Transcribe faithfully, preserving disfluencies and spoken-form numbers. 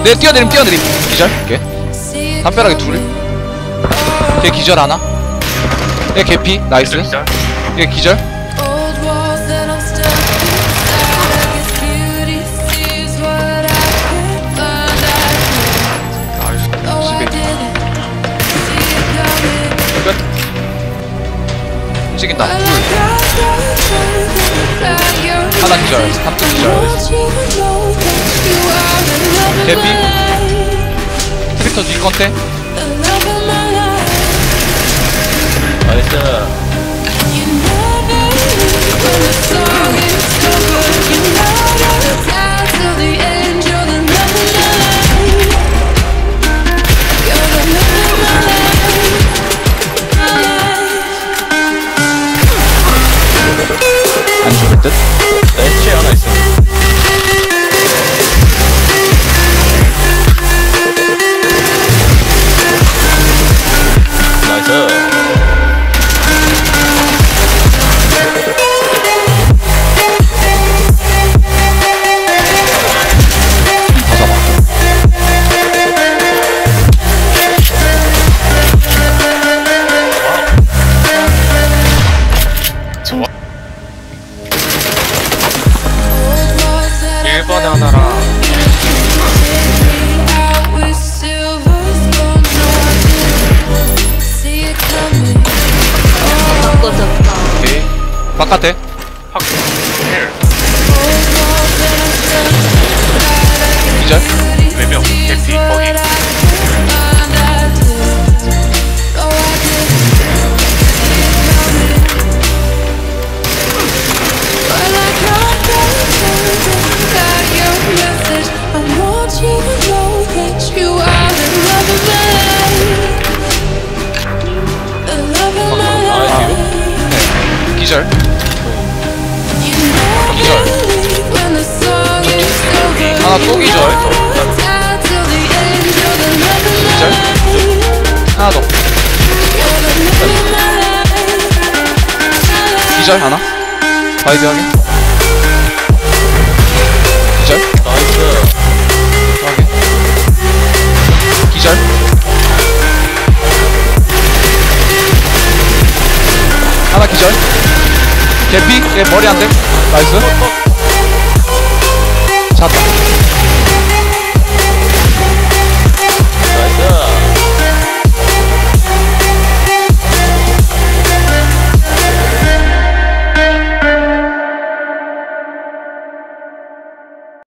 내 뛰어내림 뛰어내림 기절. 오케이 담벼락에 둘. 걔 기절 하나. 얘 개피 나이스. 얘 기절. 움직인다. 둘. 하나 기절. 삼뚝 기절. 개피. 트릭터 뒤 컨테. 나이스. 안 죽을 듯? 나 해체 하나 있어. 나이스. 일 번에 하나랑 바꿔줬다. 오케이 바깥에 확 기절. 외명 개피 거기. 기절. 기절. 하나 또 기절. 기절. 하나 더. 기절 하나. 바이드 하게. 기절. 나이스. 하게. 기절. 하나 기절. 개피? 얘 머리 안 돼. 나이스. 잡았다.